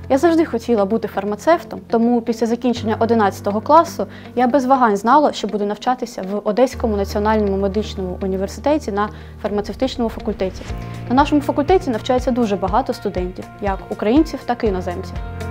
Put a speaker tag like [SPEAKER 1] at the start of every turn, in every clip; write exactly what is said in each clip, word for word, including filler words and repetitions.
[SPEAKER 1] Я завжди хотіла бути фармацевтом, тому після закінчення одинадцятого класу я без вагань знала, що буду навчатися в Одеському національному медичному університеті на фармацевтичному факультеті. На нашому факультеті навчається дуже багато студентів, як українців, так і іноземців.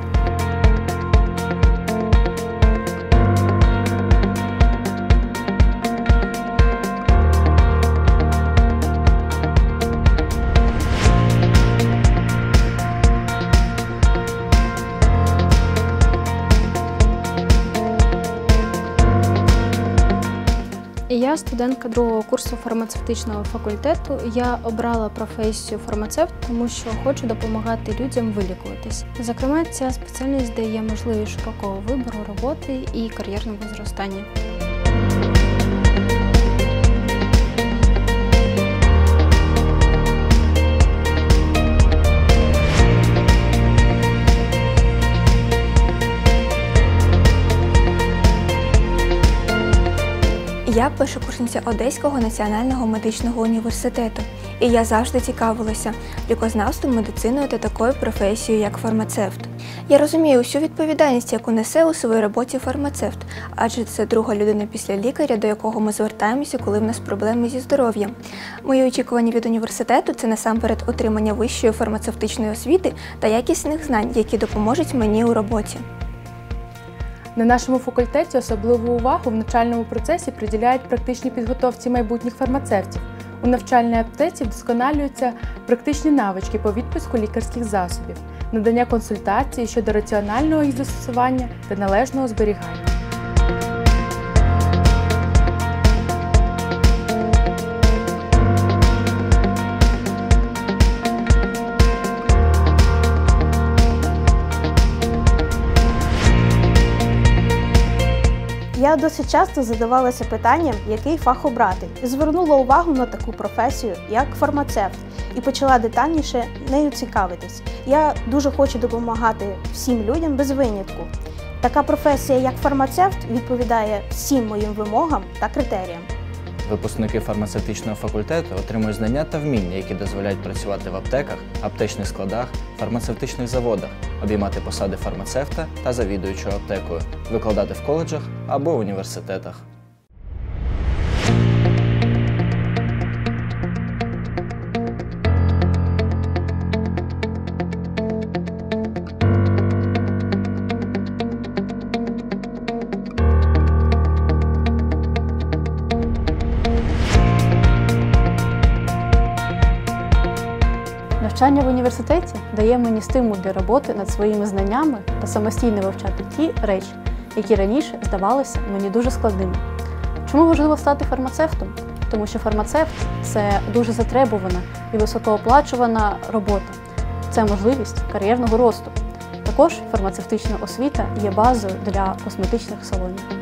[SPEAKER 2] Я студентка другого курсу фармацевтичного факультету. Я обрала професію фармацевт, тому що хочу допомагати людям вилікуватись. Зокрема, ця спеціальність дає можливість широкого вибору роботи і кар'єрного зростання.
[SPEAKER 3] Я першокурсниця Одеського національного медичного університету, і я завжди цікавилася лікознавством, медициною та такою професією, як фармацевт. Я розумію усю відповідальність, яку несе у своїй роботі фармацевт, адже це друга людина після лікаря, до якого ми звертаємося, коли в нас проблеми зі здоров'ям. Мої очікування від університету – це насамперед отримання вищої фармацевтичної освіти та якісних знань, які допоможуть мені у роботі.
[SPEAKER 4] На нашому факультеті особливу увагу в навчальному процесі приділяють практичній підготовці майбутніх фармацевтів. У навчальній аптеці вдосконалюються практичні навички по відпуску лікарських засобів, надання консультацій щодо раціонального їх застосування та належного зберігання.
[SPEAKER 5] Я досить часто задавалася питанням, який фах обрати, і звернула увагу на таку професію, як фармацевт, і почала детальніше нею цікавитись. Я дуже хочу допомагати всім людям без винятку. Така професія, як фармацевт, відповідає всім моїм вимогам та критеріям.
[SPEAKER 6] Випускники фармацевтичного факультету отримують знання та вміння, які дозволяють працювати в аптеках, аптечних складах, фармацевтичних заводах, обіймати посади фармацевта та завідуючого аптекою, викладати в коледжах або університетах.
[SPEAKER 1] Навчання в університеті дає мені стимул для роботи над своїми знаннями та самостійно вивчати ті речі, які раніше здавалися мені дуже складними. Чому важливо стати фармацевтом? Тому що фармацевт – це дуже затребувана і високооплачувана робота. Це можливість кар'єрного росту. Також фармацевтична освіта є базою для косметичних салонів.